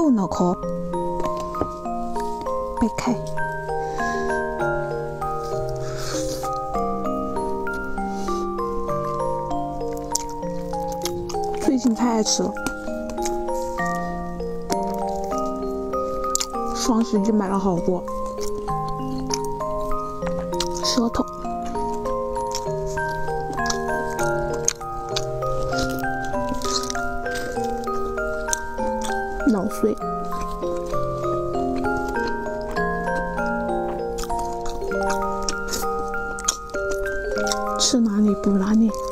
豆脑壳掰开，最近太爱吃了，双十一买了好多。舌头，脑髓，吃哪里补哪里。